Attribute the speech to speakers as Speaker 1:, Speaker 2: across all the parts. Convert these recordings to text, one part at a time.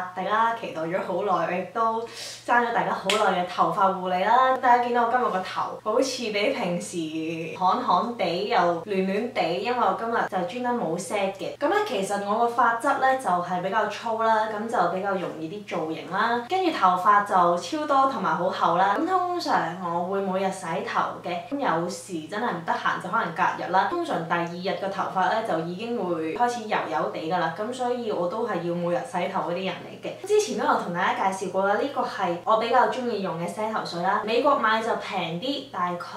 Speaker 1: 啦，大家期待咗好耐，亦都爭咗大家好耐嘅頭髮護理啦。大家見到我今日個頭好似比平時旱旱地又亂亂地，因為我今日就專登冇 set 嘅。咁咧其實我個髮質咧就係比較粗啦，咁就比較容易啲造型啦。跟住頭髮就超多同埋好厚啦。咁通常我會每日洗頭嘅，咁有時真係唔得閒就可能隔日啦。通常第二日個頭髮咧就已經會開始油油地㗎啦，咁所以我都係要每日洗頭嗰啲人嚟嘅。之前都有同大家介紹過啦，呢個係我比較中意用嘅洗頭水啦。美國買就平啲，大概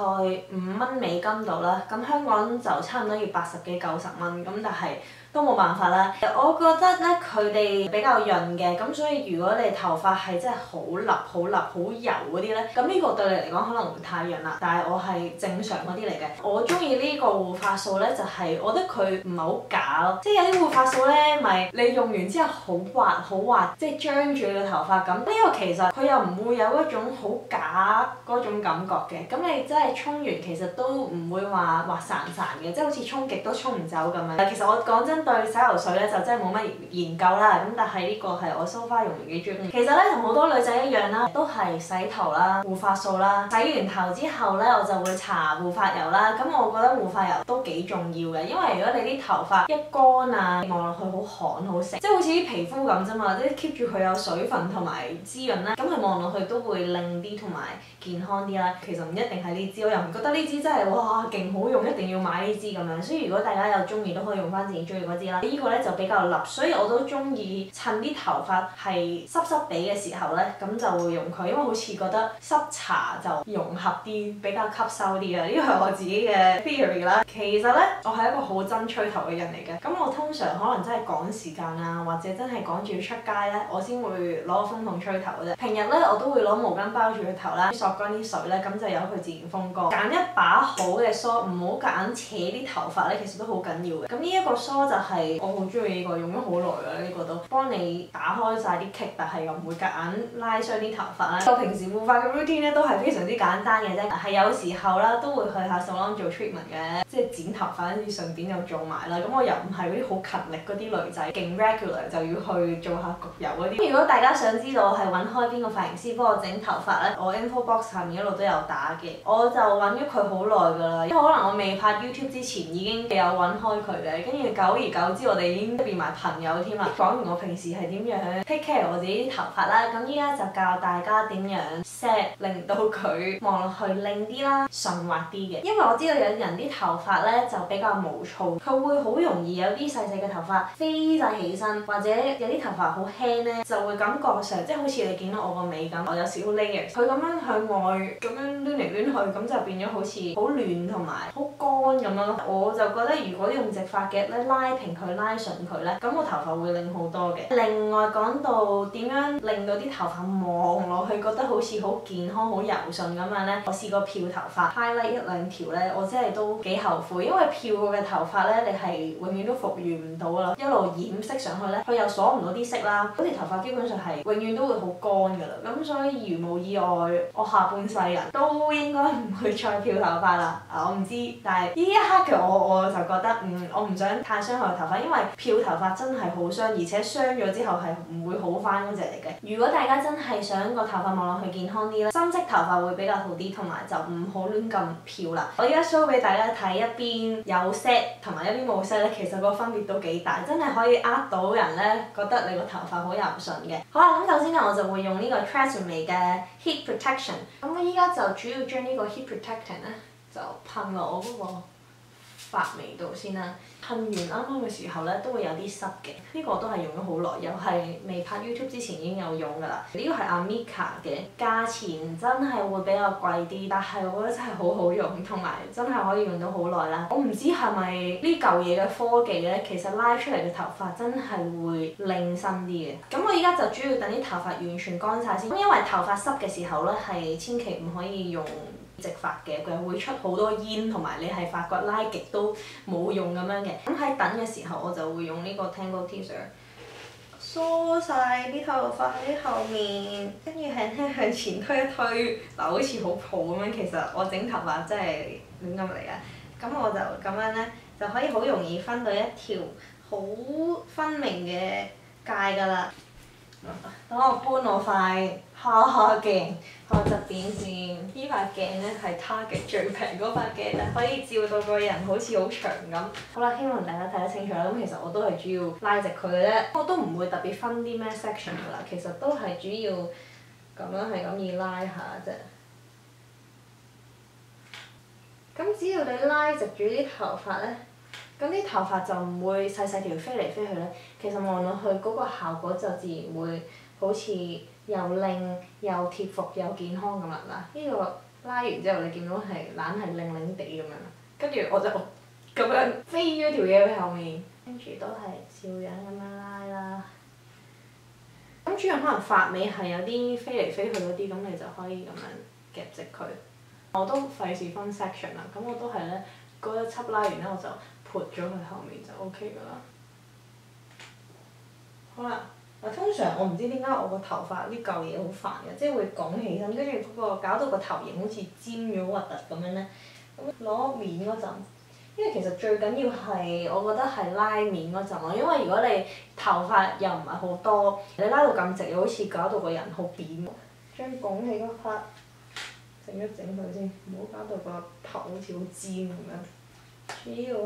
Speaker 1: $5度啦。咁香港就差唔多要80幾90蚊，咁但係都冇辦法啦。我覺得咧佢哋比較潤嘅，咁所以如果你頭髮係真係好立、好立、好油嗰啲咧，咁呢個對你嚟講可能會太潤啦。但係我係正常嗰啲嚟嘅。我中意呢個護髮素咧，就係我覺得佢唔係好假咯，即係有啲護髮素咧，咪你用完之後好滑，即係張住你個頭髮咁。呢個其實佢又唔會有一種好假嗰種感覺嘅。咁你真係沖完其實都唔會話滑潺潺嘅，即係好似沖極都沖唔走咁樣。其實我講真對洗頭水咧就真係冇乜研究啦。咁但係呢個係我so far用完幾中意。其實咧同好多女仔一樣啦，都係洗頭啦、護髮素啦。洗完頭之後咧，我就會搽護髮油啦。咁我覺得護髮油都幾重要嘅，因為如果你啲頭髮一乾啊，望落去好旱好食，即係好似啲皮膚咁啫嘛，即係 keep 住佢有水分同埋滋潤啦，咁佢望落去都會靚啲同埋健康啲啦。其實唔一定係呢支，我又唔覺得呢支真係哇勁好用，一定要買呢支咁樣。所以如果大家有中意都可以用翻自己中意嗰支啦。呢個咧就比較立，所以我都中意趁啲頭髮係濕濕地嘅時候咧，咁就會用佢，因為好似覺得濕搽就融合啲，比較吸收啲啊。呢個係我自己嘅 theory 啦。其實咧，我係一個好憎吹頭嘅人嚟嘅。咁我通常可能真係趕時間啊，或者真係趕住要出街咧，我先會攞個風筒吹頭嘅啫。平日咧，我都會攞毛巾包住個頭啦，索乾啲水咧，咁就由佢自然風乾。揀一把好嘅梳，唔好夾硬扯啲頭髮咧，其實都好緊要嘅。咁呢一個梳就係我好中意呢個，用咗好耐㗎呢個都，幫你打開晒啲棘，但係又唔會夾硬拉傷啲頭髮啦。我平時護髮嘅 routine 咧都係非常之簡單嘅啫，係有時候啦都會去下 salon 做 treatment 嘅，即係剪頭髮跟住順便又做埋啦。咁我又唔係嗰啲好勤力嗰啲女仔，勁 regular 就要去做下焗油嗰啲。如果大家想知道我係揾開邊個髮型師幫我整頭髮咧，我 info box 下面一路都有打嘅。我就揾咗佢好耐㗎啦，因為可能我未拍 YouTube 之前已經有揾開佢嘅，跟住久而久之我哋已經變埋朋友添啦。講完我平時係點樣 take care 我自己啲頭髮啦，咁依家就教大家點樣 set 令到佢望落去靚啲啦、順滑啲嘅。因為我知道有人啲頭髮咧就比較毛躁，佢會好容易有啲細細嘅頭髮飛晒起身，或者有啲頭髮好輕咧，就會感覺上即係好似你見到我個尾咁，我有少少 layers，佢咁樣向外咁樣攣嚟攣去，咁就變咗好似好亂同埋好乾咁樣。我就覺得如果用直髮嘅咧拉平佢、拉順佢咧，咁個頭髮會靚好多嘅。另外講到點樣令到啲頭髮望落去覺得好似好健康、好柔順咁樣咧，我試過漂頭髮 highlight 一兩條咧，我真係都幾後悔，因為漂過嘅頭髮咧，你係永遠都復原唔到噶啦，一路染色上去咧，佢又鎖唔到啲色啦，嗰條頭髮基本上係永遠都會好乾噶啦。咁所以如無意外，我下半世人都應該唔會再漂頭髮啦。我唔知，但係呢一刻嘅我就覺得我唔想太傷害頭髮，因為漂頭髮真係好傷，而且傷咗之後係唔會好翻嗰隻嚟嘅。如果大家真係想個頭髮望落去健康啲咧，深色頭髮會比較好啲，同埋就唔好亂咁漂啦。我而家 show 俾大家睇，一邊有 set 同埋一邊冇 set 咧，其實個分別都幾大，真係可以呃到人咧，覺得你個頭髮好柔順嘅。好啦，咁首先咧我就會用呢個 TRESemmé 嘅 Heat Protection。咁我依家就主要將呢個 Heat Protection 咧就噴落我嗰個髮尾度先啦。噴完啱啱嘅時候咧，都會有啲濕嘅。呢個我都係用咗好耐，又係未拍 YouTube 之前已經有用㗎啦。呢個係 Amika 嘅，價錢真係會比較貴啲，但係我覺得真係好好用，同埋真係可以用到好耐啦。我唔知係咪呢嚿嘢嘅科技咧，其實拉出嚟嘅頭髮真係會靚身啲嘅。咁我而家就主要等啲頭髮完全乾晒先，因為頭髮濕嘅時候咧，係千祈唔可以用直髮嘅，佢會出好多煙，同埋你係發覺拉極都冇用咁樣嘅。咁喺等嘅時候，我就會用呢個 Tangle Teezer 梳晒啲頭髮喺後面，跟住輕輕向前推一推，嗱好似好抱咁樣。其實我整頭髮真係亂咁嚟嘅。咁我就咁樣咧，就可以好容易分到一條好分明嘅界㗎啦。 等我搬我塊哈哈鏡去側邊先。呢塊鏡咧係 Target 最平嗰塊鏡，但可以照到個人好似好長咁。好啦，希望大家睇得清楚啦。咁其實我都係主要拉直佢嘅啫，我都唔會特別分啲咩 section 㗎啦。其實都係主要咁樣係咁易拉下啫。咁只要你拉直住啲頭髮咧，咁啲頭髮就唔會細細條飛嚟飛去咧。其實望落去嗰個效果就自然會好似又靚又貼服又健康咁啦。嗱，呢個拉完之後，你見到係懶係靚靚地咁樣，跟住我就咁樣飛咗條嘢去後面，跟住都係照樣咁樣拉啦。咁主要可能髮尾係有啲飛嚟飛去嗰啲，咁你就可以咁樣夾直佢。我都費事分 section 啦，咁我都係咧嗰一輯拉完咧，我就撥咗佢後面就 OK 㗎啦。好啦，嗱，通常我唔知點解我個頭髮呢嚿嘢好煩嘅，即係會拱起身，跟住嗰個搞到個頭型好似尖咗核突咁樣咧。咁攞面嗰陣，因為其實最緊要係我覺得係拉面嗰陣咯，因為如果你頭髮又唔係好多，你拉到咁直又好似搞到個人好扁。將拱起嗰 part 整一整佢先，唔好搞到個頭好似好尖咁樣。主要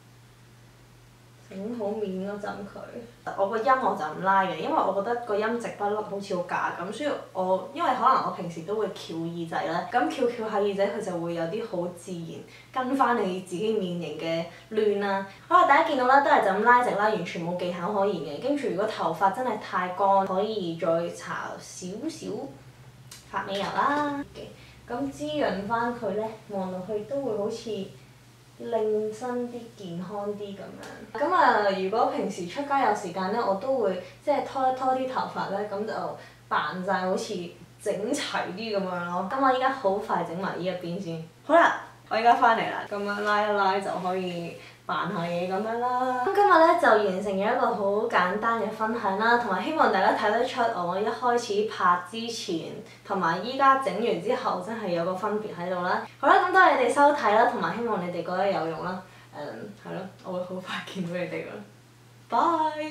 Speaker 1: 整好面嗰陣佢，我個音我就唔拉嘅，因為我覺得個音直不甩好似好假咁，所以我因為可能我平時都會翹耳仔咧，咁翹下耳仔佢就會有啲好自然跟翻你自己面型嘅攣啦。好啦，大家見到啦，都係就咁拉直啦，完全冇技巧可言嘅。跟住如果頭髮真係太乾，可以再搽少少髮尾油啦。咁滋潤翻佢咧，望落去都會好似靚身啲、健康啲咁樣。咁啊，如果平時出街有時間咧，我都會即係拖一拖啲頭髮咧，咁就扮晒好似整齊啲咁樣咯。咁我依家好快整埋呢一邊先。好啦，我依家翻嚟啦，咁樣拉一拉就可以扮下嘢咁樣啦。咁今日咧就完成咗一個好簡單嘅分享啦，同埋希望大家睇得出我一開始拍之前同埋依家整完之後真係有個分別喺度啦。好啦，咁多謝你哋收睇啦，同埋希望你哋覺得有用啦。係咯，我會好快見到你哋㗎啦。Bye。